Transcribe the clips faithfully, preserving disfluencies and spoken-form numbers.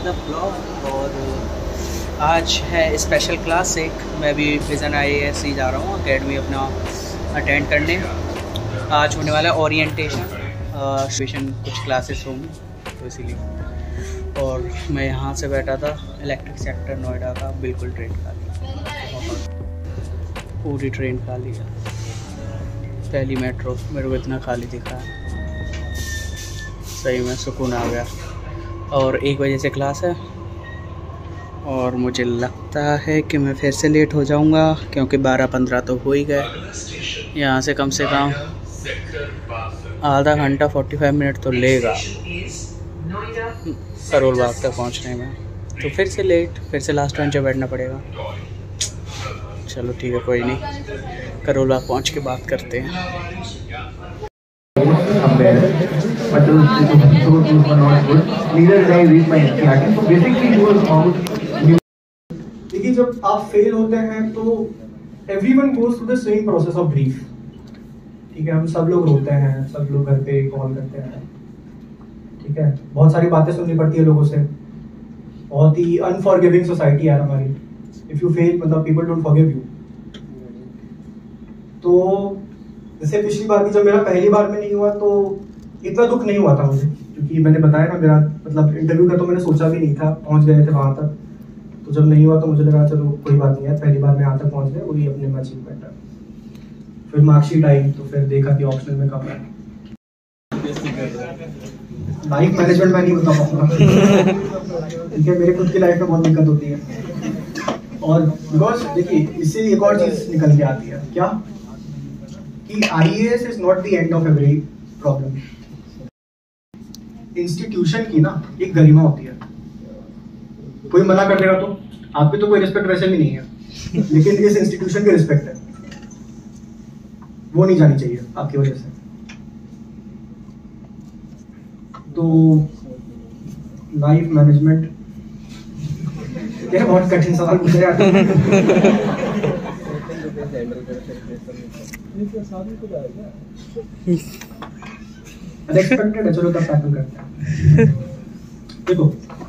The blog. और आज है स्पेशल क्लास एक, मैं भी विज़न आई ए एस ही जा रहा हूँ अकेडमी अपना अटेंड करने। आज होने वाला है ओरिएंटेशन, कुछ क्लासेस होंगी तो इसीलिए। और मैं यहाँ से बैठा था इलेक्ट्रिक सेक्टर नोएडा का, बिल्कुल ट्रेन खाली, पूरी ट्रेन खाली है। पहली मेट्रो मेरे को इतना खाली दिखा है, सही में सुकून आ गया। और एक बजे से क्लास है और मुझे लगता है कि मैं फिर से लेट हो जाऊंगा, क्योंकि बारह पंद्रह तो हो ही गए। यहाँ से कम से कम आधा घंटा फोर्टी फाइव मिनट तो लेगा करोल बाग तक पहुँचने में, तो फिर से लेट, फिर से लास्ट बेंच पे बैठना पड़ेगा। चलो ठीक है, कोई नहीं, करोल बाग पहुँच के बात करते हैं। देखिए, जब आप फेल होते हैं तो everyone goes to the same process of grief. ठीक है, हम सब लोग रोते हैं, सब लोग घर पे कॉल करते हैं, ठीक है, बहुत सारी बातें सुननी पड़ती है लोगों से। बहुत ही अनफॉरगिविंग सोसाइटी है हमारी। इफ यू फेल, मतलब पीपल डोंट फॉरगिव यू। तो जैसे पिछली बार भी जब मेरा पहली बार में नहीं हुआ तो इतना दुख नहीं हुआ था मुझे, क्योंकि मैंने बताया ना, मेरा मतलब इंटरव्यू का तो मैंने सोचा भी नहीं था, पहुंच गए थे वहां तक। तो जब नहीं हुआ तो मुझे लगा चलो कोई बात नहीं है, पहली बार में यहाँ तक पहुंच गए, वही अपने में अचीवमेंट है। फिर मार्कशीट आई तो फिर देखा कि ऑप्शनल में कम है। लाइफ मैनेजमेंट मैं नहीं बता पाऊंगा, ठीक है, मेरे खुद की लाइफ में बहुत दिक्कत होती है। और बिकॉज देखिए, इससे एक और चीज निकल के आती है क्या, कि I A S is not the end of every problem. Institution की ना एक गरिमा होती है, कोई मना कर देगा तो आपकी तो कोई रिस्पेक्ट वैसे भी नहीं है, लेकिन इस इंस्टीट्यूशन की रिस्पेक्ट है, वो नहीं जानी चाहिए आपकी वजह से। तो लाइफ मैनेजमेंट ये बहुत कठिन सवाल पूछा जाता है। अनएक्सपेक्टेड है, चलो तब टैकल करते हैं। देखो,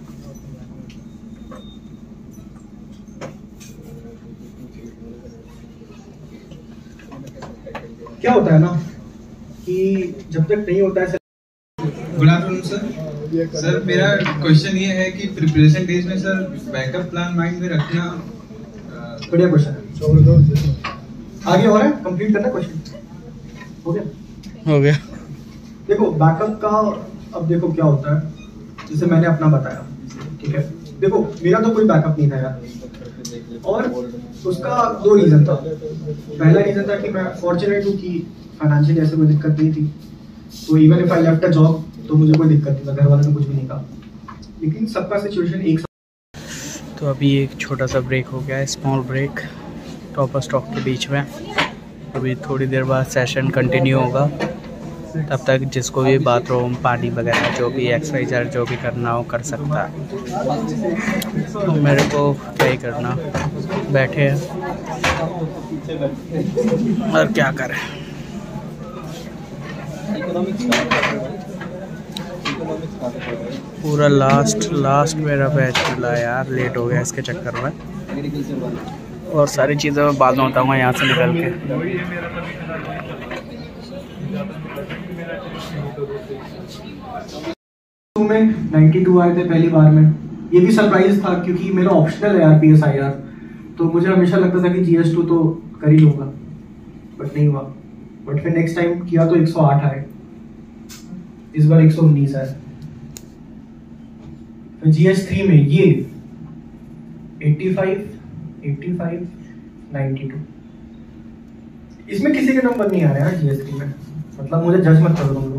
क्या होता है ना कि जब तक नहीं होता है। Good afternoon sir. सर मेरा क्वेश्चन ये है कि प्रिपरेशन डेज में सर बैकअप प्लान माइंड में रखना। बढ़िया क्वेश्चन है, आगे हो रहा है, कंप्लीट करना क्वेश्चन। हो गया हो गया देखो, बैकअप का अब देखो क्या होता है, जैसे मैंने अपना बताया, ठीक है। देखो, मेरा तो कोई बैकअप नहीं था यार, और उसका दो रीजन था। पहला रीजन था कि मैं फॉर्चुनेट हूँ कि फाइनेंशियल ऐसे कोई दिक्कत नहीं थी, तो even if I left a job तो मुझे कोई दिक्कत नहीं था, घर वालों ने कुछ भी नहीं कहा। लेकिन सबका सिचुएशन एक। तो अभी एक छोटा सा ब्रेक हो गया है, स्मॉल ब्रेक टॉप स्टॉक के बीच में। अभी थोड़ी देर बाद सेशन कंटिन्यू होगा, तब तक जिसको भी बाथरूम, पानी वगैरह, जो भी एक्सरसाइज जो भी करना हो कर सकता है। तो मेरे को क्या ही करना, बैठे हैं और क्या करें। पूरा लास्ट लास्ट मेरा बैच खुला है यार, लेट हो गया इसके चक्कर में। और सारी चीज़ें मैं बाद में बताऊँगा यहाँ से निकल के। में बानवे आए थे पहली बार में, ये भी सरप्राइज था क्योंकि मेरा ऑप्शनल है यार पी एस आई आर, तो मुझे हमेशा लगता था कि जी एस टू तो कर ही लूँगा, बट नहीं हुआ। बट फिर नेक्स्ट टाइम किया तो एक सौ आठ आए, इस बार एक सौ उन्नीस आए। फिर जी एस थ्री में ये पचासी, पचासी, बानवे, इसमें किसी के नंबर नहीं आ रहे हैं जी एस थ्री में, मतलब मुझे जज मत करो तुम लोग।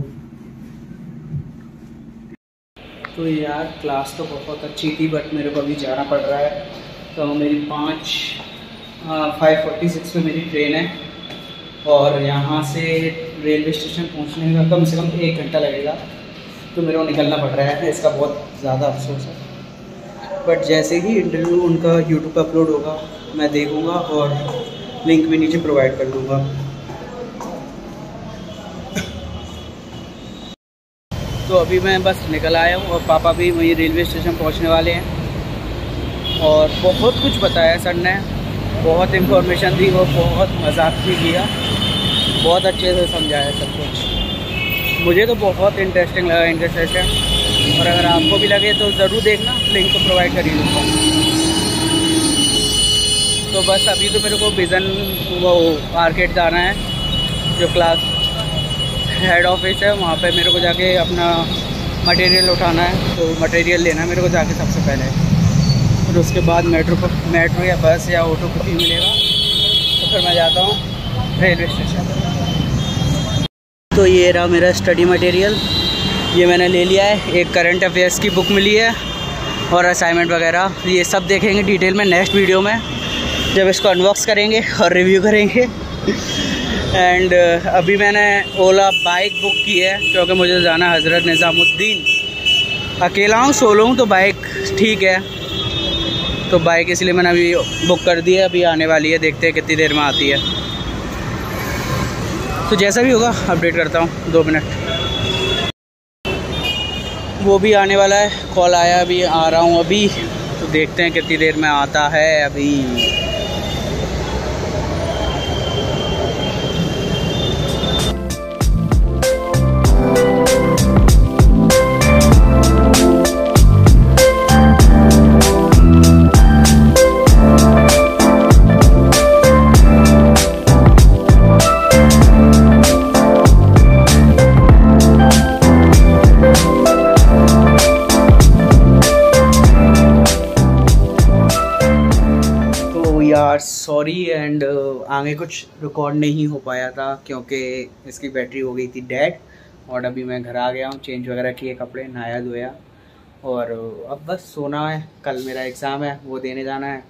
तो यार क्लास तो बहुत अच्छी थी, बट मेरे को अभी जाना पड़ रहा है। तो मेरी पाँच फाइव फोर्टी सिक्स में मेरी ट्रेन है, और यहाँ से रेलवे स्टेशन पहुँचने में कम से कम एक घंटा लगेगा, तो मेरे को निकलना पड़ रहा है। इसका बहुत ज़्यादा अफसोस है, बट जैसे ही इंटरव्यू उनका यूट्यूब पर अपलोड होगा मैं देखूँगा, और लिंक भी नीचे प्रोवाइड कर दूँगा। तो अभी मैं बस निकल आया हूँ और पापा भी वही रेलवे स्टेशन पहुँचने वाले हैं। और बहुत कुछ बताया सर ने, बहुत इन्फॉर्मेशन दी, वो बहुत मजाक भी किया, बहुत अच्छे से समझाया सब कुछ। मुझे तो बहुत इंटरेस्टिंग लगा इनका सेशन, और अगर आपको भी लगे तो ज़रूर देखना, लिंक तो प्रोवाइड कर ही दूँगा। तो बस अभी तो मेरे को विज़न वो मार्केट जाना है, जो क्लास हेड ऑफिस है, वहाँ पे मेरे को जाके अपना मटेरियल उठाना है। तो मटेरियल लेना है मेरे को जाके सबसे पहले, फिर उसके बाद मेट्रो पर मेट्रो या बस या ऑटो कुछ ही मिलेगा, तो फिर मैं जाता हूँ रेलवे स्टेशन। तो ये रहा मेरा स्टडी मटेरियल, ये मैंने ले लिया है। एक करंट अफेयर्स की बुक मिली है और असाइनमेंट वगैरह, ये सब देखेंगे डिटेल में नेक्स्ट वीडियो में, जब इसको अनबॉक्स करेंगे और रिव्यू करेंगे। एंड uh, अभी मैंने ओला बाइक बुक की है, क्योंकि मुझे जाना हज़रत निज़ामुद्दीन। अकेला हूँ, सोलो हूँ, तो बाइक ठीक है, तो बाइक इसलिए मैंने अभी बुक कर दी है। अभी आने वाली है, देखते हैं कितनी देर में आती है। तो जैसा भी होगा अपडेट करता हूँ, दो मिनट। वो भी आने वाला है, कॉल आया, अभी आ रहा हूँ अभी, तो देखते हैं कितनी देर में आता है अभी। यार सॉरी एंड आगे कुछ रिकॉर्ड नहीं हो पाया था, क्योंकि इसकी बैटरी हो गई थी डेड। और अभी मैं घर आ गया हूँ, चेंज वगैरह किए कपड़े, नहाया धोया, और अब बस सोना है। कल मेरा एग्ज़ाम है, वो देने जाना है।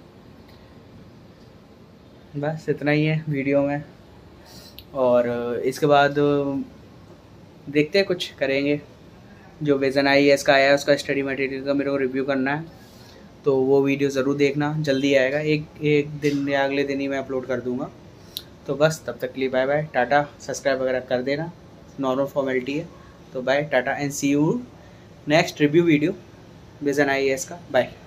बस इतना ही है वीडियो में, और इसके बाद देखते हैं कुछ करेंगे। जो विज़न आई एस का आया है, उसका स्टडी मटेरियल का मेरे को रिव्यू करना है, तो वो वीडियो ज़रूर देखना, जल्दी आएगा, एक एक दिन या अगले दिन ही मैं अपलोड कर दूंगा। तो बस तब तक के लिए बाय बाय, टाटा। सब्सक्राइब वगैरह कर देना, नॉर्मल फॉर्मेलिटी है। तो bye, tata and see you next review video vision I A S का। बाय।